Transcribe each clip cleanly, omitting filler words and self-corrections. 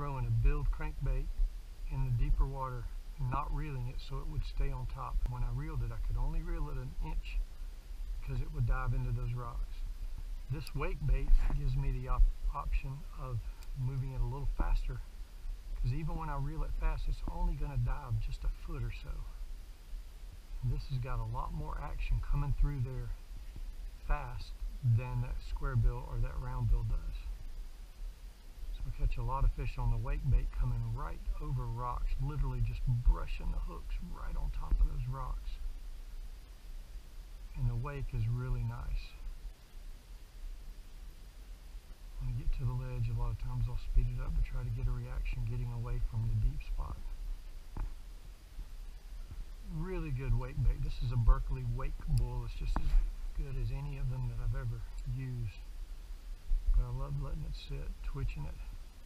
throwing a build crankbait in the deeper water and not reeling it so it would stay on top. When I reeled it, I could only reel it an inch because it would dive into those rocks. This wake bait gives me the option of moving it a little faster, because even when I reel it fast, it's only going to dive just a foot or so. And this has got a lot more action coming through there fast than that square bill or that round bill does. So I catch a lot of fish on the wake bait coming right over rocks, literally just brushing the hooks right on top of those rocks. And the wake is really nice. When I get to the ledge, a lot of times I'll speed it up to try to get a reaction getting away from the deep spot. Really good wake bait. This is a Berkley Wake Bull. It's just as good as any of them that I've ever used. But I love letting it sit, twitching it.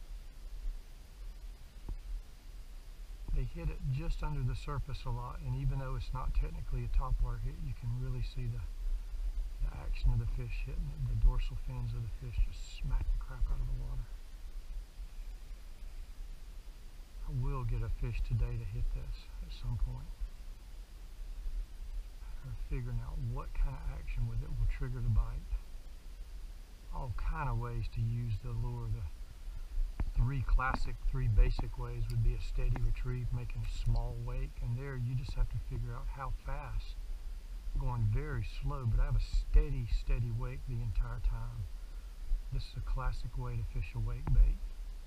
They hit it just under the surface a lot, and even though it's not technically a topwater hit, you can really see the action of the fish hitting it. The dorsal fins of the fish just smack the crap out of the water. I will get a fish today to hit this at some point. I'm figuring out what kind of action with it will trigger the bite. All kind of ways to use the lure. The three basic ways would be a steady retrieve, making a small wake, and there you just have to figure out how fast. Going very slow, but I have a steady wake the entire time. This is a classic way to fish a wake bait.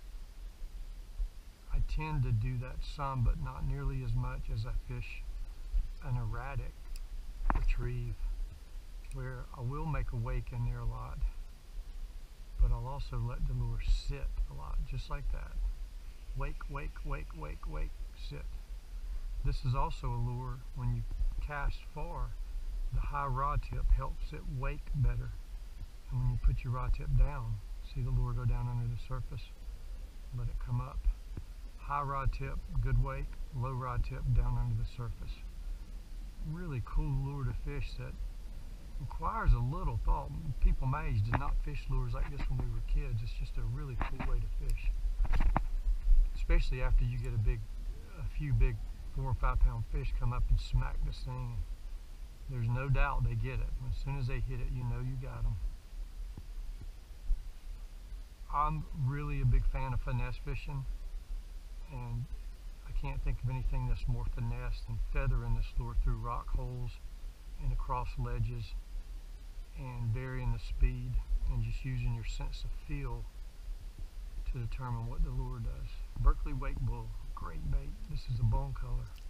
I tend to do that some, but not nearly as much as I fish an erratic retrieve, where I will make a wake in there a lot, but I'll also let the lure sit a lot, just like that. Wake, sit. This is also a lure, when you cast far, the high rod tip helps it wake better. And when you put your rod tip down, see the lure go down under the surface, let it come up. High rod tip, good wake. Low rod tip, down under the surface. Really cool lure to fish that requires a little thought. People my age did not fish lures like this when we were kids. It's just a really cool way to fish, especially after you get a few big 4 or 5 pound fish come up and smack this thing. There's no doubt they get it. As soon as they hit it, you know you got them. I'm really a big fan of finesse fishing, and I can't think of anything that's more finesse than feathering this lure through rock holes and across ledges and varying the speed and just using your sense of feel to determine what the lure does. Berkley Wake Bull, great bait. This is a bone color.